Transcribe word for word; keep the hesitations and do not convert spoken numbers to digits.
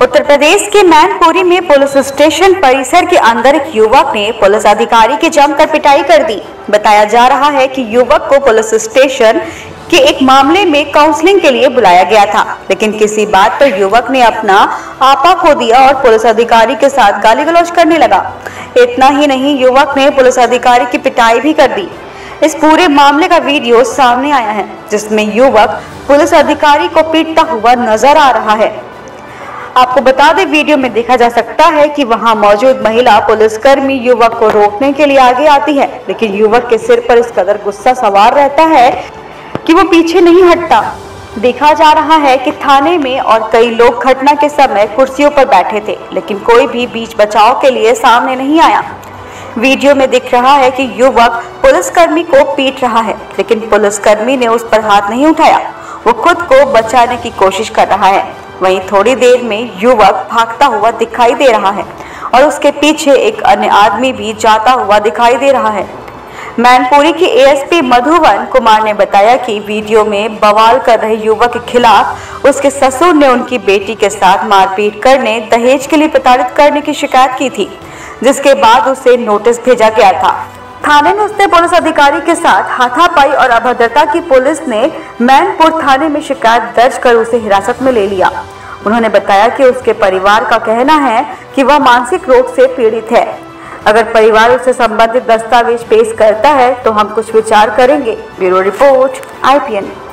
उत्तर प्रदेश के मैनपुरी में police station परिसर के अंदर एक युवक ने पुलिस अधिकारी की जमकर पिटाई कर दी। बताया जा रहा है कि युवक को पुलिस स्टेशन के एक मामले में काउंसलिंग के लिए बुलाया गया था, लेकिन किसी बात पर युवक ने अपना आपा खो दिया और पुलिस अधिकारी के साथ गाली गलौज करने लगा। इतना ही नहीं, युवक ने पुलिस अधिकारी की पिटाई भी कर दी। इस पूरे मामले का वीडियो सामने आया है, जिसमें युवक पुलिस अधिकारी को पीटता हुआ नजर आ रहा है। आपको बता दें, वीडियो में देखा जा सकता है कि वहां मौजूद महिला पुलिसकर्मी युवक को रोकने के लिए आगे आती है, लेकिन युवक के सिर पर इस कदर गुस्सा सवार रहता है कि वो पीछे नहीं हटता। देखा जा रहा है कि थाने में और कई लोग घटना के समय कुर्सियों पर बैठे थे, लेकिन कोई भी बीच बचाव के लिए सामने नहीं आया। वीडियो में दिख रहा है कि युवक पुलिसकर्मी को पीट रहा है, लेकिन पुलिसकर्मी ने उस पर हाथ नहीं उठाया। वो खुद को बचाने की कोशिश कर रहा है। वहीं थोड़ी देर में युवक भागता हुआ दिखाई दे रहा है और उसके पीछे एक अन्य आदमी भी जाता हुआ दिखाई दे रहा है। मैनपुरी के एएसपी मधुवन कुमार ने बताया कि वीडियो में बवाल कर रहे युवक के खिलाफ उसके ससुर ने उनकी बेटी के साथ मारपीट करने, दहेज के लिए प्रताड़ित करने की शिकायत की थी, जिसके बाद उसे नोटिस भेजा गया था। थाने में उसने पुलिस अधिकारी के साथ हाथापाई और अभद्रता की पुलिस ने मैनपुर थाने में शिकायत दर्ज कर उसे हिरासत में ले लिया। उन्होंने बताया कि उसके परिवार का कहना है कि वह मानसिक रोग से पीड़ित है। अगर परिवार उससे संबंधित दस्तावेज पेश करता है तो हम कुछ विचार करेंगे। Bureau report I P N.